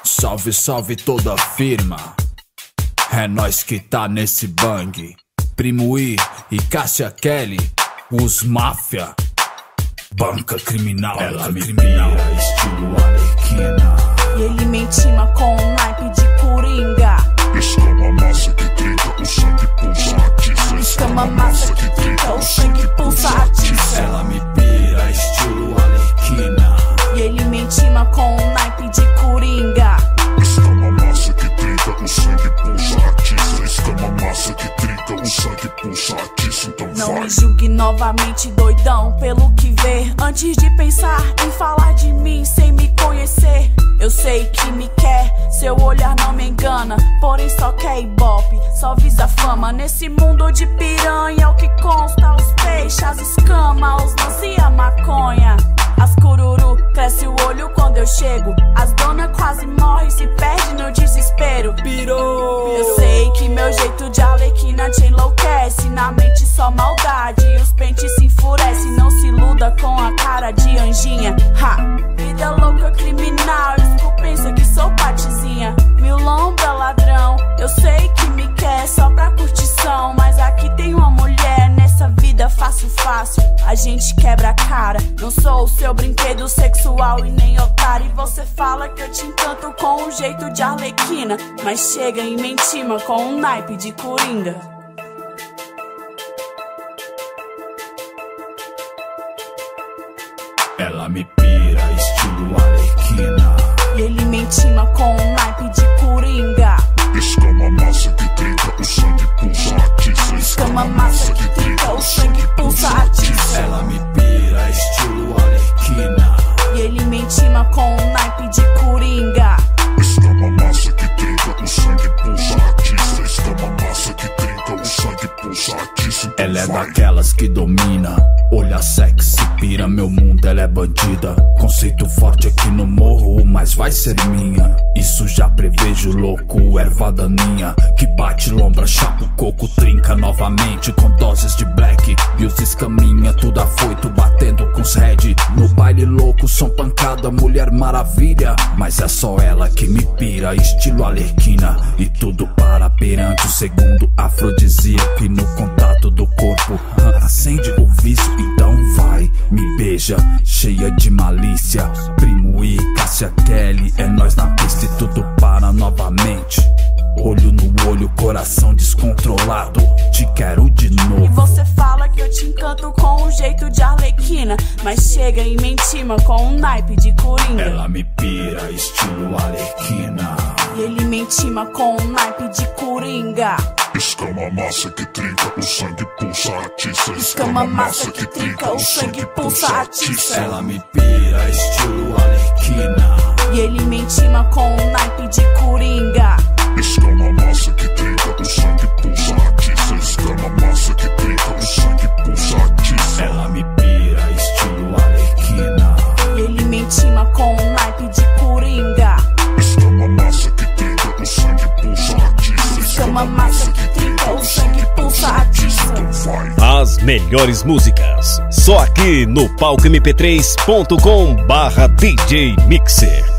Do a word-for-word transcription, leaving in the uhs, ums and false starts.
Salve, salve toda a firma. É nós que tá nesse bang. Primo I e Cássia Kelly, os máfia. Banca criminal, ela me criminal, estilo Arlequina. E ele me intima com um naipe de coringa. Escama massa que trinca, o sangue pulsa atiça. Escama massa que trinca, o sangue pulsa atiça. Ela me pira, estilo Arlequina. E ele me intima com um naipe de coringa. Escama massa que trinca, o sangue pulsa atiça. Escama massa que trinca, o sangue pulsa atiça. Então não vai. me julgue novamente, doidão, pelo que vê. Antes de pensar em falar de mim sem me conhecer. Eu sei que me quer, seu olhar não me engana. Porém só quer ibope, só visa fama. Nesse mundo de piranha, o que consta? Os peixes, as escamas, os lance e a maconha. As cururu, cresce o olho quando eu chego. As dona quase morrem, se perde no desespero. Pirou. Eu sei que meu jeito de Arlequina te enlouquece. Na mente só maldade, os pentes se enfurecem. Não se iluda com a cara de anjinha. Ha, vida louca criminal, eles pensam que sou patizinha. Mil lombra ladrão, eu sei que me quer só pra curtição. Mas aqui tem uma mulher, nessa vida fácil, fácil a gente quebra a cara. Não sou o seu brinquedo sexual e nem otário. E você fala que eu te encanto com um jeito de Arlequina, mas chega e me intima com um naipe de coringa. Ela me pira, estilo Arlequina. E ele me intima com um naipe de coringa. Escama massa que trinca, o sangue pulsa atiça. Escama massa que trinca, o sangue pulsa atiça. Ela me pira, estilo Arlequina. E ele me intima com um naipe de coringa. Escama massa que trinca, o sangue pulsa atiça. Escama massa que trinca, o sangue pulsa atiça. Então ela é vai. daquelas que domina, olha sexy, pira meu mundo, ela é bandida. Conceito forte aqui no morro, mas vai ser minha. Isso já prevejo, louco, erva daninha. Que bate lombra, chapa o coco, trinca novamente com doses de black. E os escaminha, tudo afoito, batendo com os red. No baile louco, som pancada, mulher maravilha. Mas é só ela que me pira, estilo Arlequina. E tudo para perante o segundo afrodisíaco. E no contato do corpo, acende o vício, então vai, me beija, cheia de malícia. Primo I, Cássia Kelly, é nós na pista e tudo para novamente. Olho no olho, coração descontrolado, te quero de novo. E você fala que eu te encanto com um jeito de Arlequina, mas chega e me intima com um naipe de coringa. Ela me pira, estilo Arlequina. E ele me intima com um naipe de coringa. Escama massa que trinca, o sangue pulsa atiça. Escama massa que trinca, o sangue pulsa atiça. Ela me pira, estilo Arlequina. E ele me intima com um naipe de coringa. Escama massa que trinca, o sangue pulsa atiça. Escama massa que trinca, o sangue pulsa atiça. Ela me pira, estilo Arlequina. E ele me intima com um naipe de coringa. Escama massa que trinca, o sangue pulsa atiça. Escama massa que trinca, o sangue pulsa atiça. Então vai. As melhores músicas, só aqui no palco m p três ponto com barra D J Mixer.